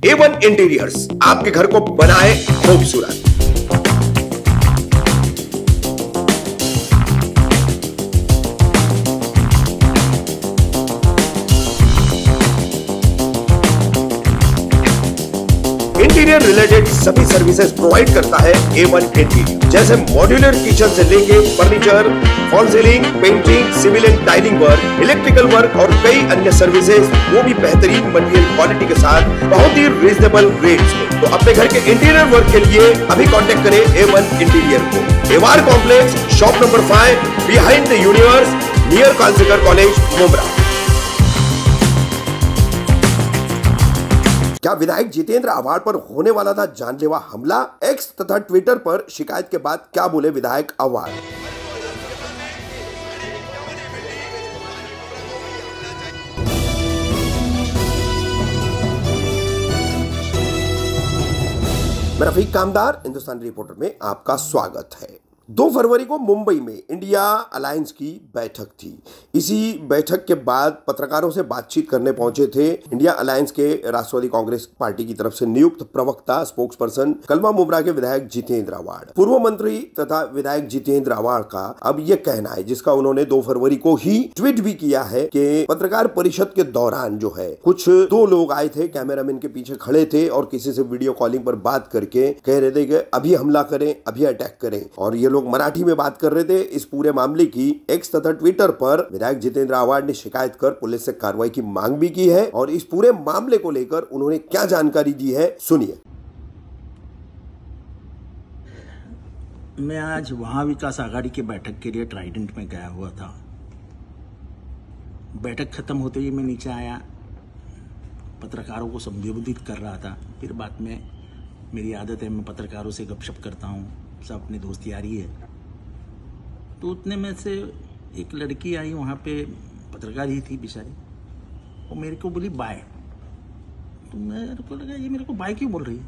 A1 interiors आपके घर को बनाए खूबसूरत। इंटीरियर रिलेटेड सभी सर्विसेज प्रोवाइड करता है A1 इंटीरियर, जैसे मॉड्यूलर किचन से लेके furniture, fall ceiling, painting, civil and tiling work, electrical work और कई अन्य सर्विसेज, वो भी बेहतरीन मटेरियल क्वालिटी के साथ बहुत ही रीजनेबल रेट्स में। तो अपने घर के इंटीरियर वर्क के लिए अभी कांटेक्ट करें A1 इंटीरियर को। एवार complex, shop number 5, behind the universe, near Kalsekar college, Mumbra. क्या विधायक जितेंद्र आव्हाड पर होने वाला था जानलेवा हमला? एक्स तथा ट्विटर पर शिकायत के बाद क्या बोले विधायक आव्हाड? मैं रफीक कामदार, हिंदुस्तान रिपोर्टर में आपका स्वागत है। 2 फरवरी को मुंबई में इंडिया अलायंस की बैठक थी। इसी बैठक के बाद पत्रकारों से बातचीत करने पहुंचे थे इंडिया अलायंस के राष्ट्रवादी कांग्रेस पार्टी की तरफ से नियुक्त प्रवक्ता, स्पोक्स पर्सन कलमा मुंब्रा के विधायक जितेंद्र आव्हाड। पूर्व मंत्री तथा विधायक जितेंद्र आव्हाड का अब यह कहना है, जिसका उन्होंने 2 फरवरी को ही ट्वीट भी किया है, कि पत्रकार परिषद के दौरान जो है कुछ 2 लोग आए थे, कैमरामैन के पीछे खड़े थे और किसी से वीडियो कॉलिंग पर बात करके कह रहे थे कि अभी हमला करें, अभी अटैक करें, और ये लोग मराठी में बात कर रहे थे। इस पूरे मामले की एक्स तथा ट्विटर पर विधायक जितेंद्र आव्हाड ने शिकायत कर पुलिस से कार्रवाई की मांग भी की है, और इस पूरे मामले को लेकर उन्होंने क्या जानकारी दी है, सुनिए। मैं आज महाविकास आघाड़ी की बैठक के लिए ट्राइडेंट में गया हुआ था। बैठक खत्म होते ही मैं नीचे आया, पत्रकारों को संबोधित कर रहा था। फिर बाद में मेरी आदत है, मैं पत्रकारों से गपशप करता हूँ, सब अपनी दोस्ती यारी है। तो उतने में से एक लड़की आई, वहाँ पे पत्रकार ही थी बेचारी, वो मेरे को बोली बाय। तो मेरे को लगा ये मेरे को बाय क्यों बोल रही है,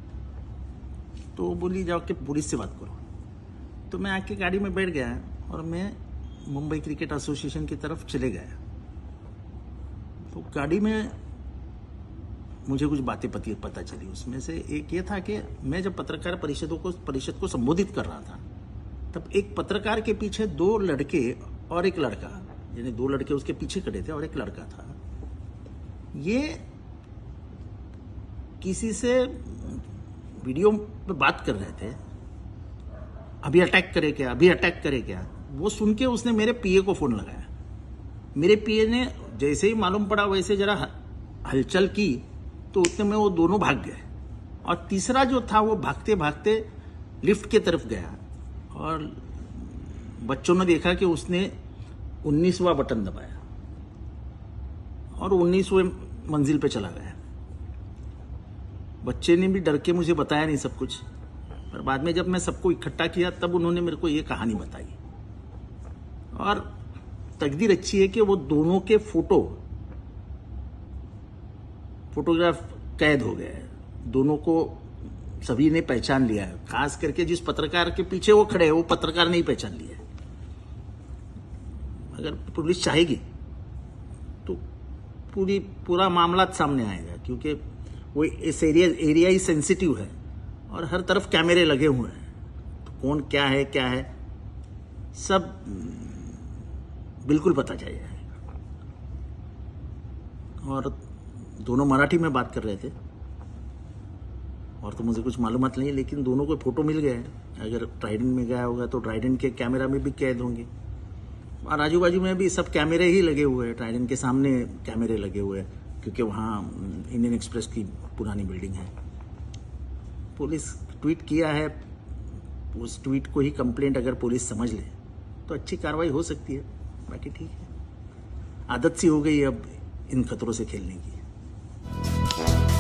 तो बोली जाओ कि पुलिस से बात करो। तो मैं आके गाड़ी में बैठ गया और मैं मुंबई क्रिकेट एसोसिएशन की तरफ चले गया। तो गाड़ी में मुझे कुछ बातें पता चली। उसमें से एक ये था कि मैं जब पत्रकार परिषद को संबोधित कर रहा था, तब एक पत्रकार के पीछे 2 लड़के और एक लड़का, यानी 2 लड़के उसके पीछे खड़े थे और एक लड़का था। ये किसी से वीडियो पे बात कर रहे थे, अभी अटैक करे क्या, अभी अटैक करे क्या। वो सुन के उसने मेरे पीए को फोन लगाया। मेरे पीए ने जैसे ही मालूम पड़ा वैसे जरा हलचल की, तो उतने में वो दोनों भाग गए। और तीसरा जो था वो भागते भागते लिफ्ट की तरफ गया, और बच्चों ने देखा कि उसने 19वां बटन दबाया और 19वें मंजिल पे चला गया। बच्चे ने भी डर के मुझे बताया नहीं सब कुछ, पर बाद में जब मैं सबको इकट्ठा किया तब उन्होंने मेरे को ये कहानी बताई। और तकदीर अच्छी है कि वो दोनों के फोटोग्राफ कैद हो गए। दोनों को सभी ने पहचान लिया है, खास करके जिस पत्रकार के पीछे वो खड़े हैं वो पत्रकार नहीं पहचान लिया। अगर पुलिस चाहेगी तो पूरा मामला सामने आएगा, क्योंकि वो इस एरिया ही सेंसिटिव है और हर तरफ कैमरे लगे हुए हैं। तो कौन क्या है सब बिल्कुल पता चल जाएगा। और दोनों मराठी में बात कर रहे थे, और तो मुझे कुछ मालूमात नहीं, लेकिन दोनों को फोटो मिल गए। अगर ट्राइडेंट में गया होगा तो ट्राइडेंट के कैमरा में भी कैद होंगे, और आजू बाजू में भी सब कैमरे ही लगे हुए हैं। ट्राइडेंट के सामने कैमरे लगे हुए हैं, क्योंकि वहाँ इंडियन एक्सप्रेस की पुरानी बिल्डिंग है। पुलिस ट्वीट किया है, उस ट्वीट को ही कंप्लेंट अगर पुलिस समझ ले तो अच्छी कार्रवाई हो सकती है। बाकी ठीक है, आदत सी हो गई अब इन खतरों से खेलने की।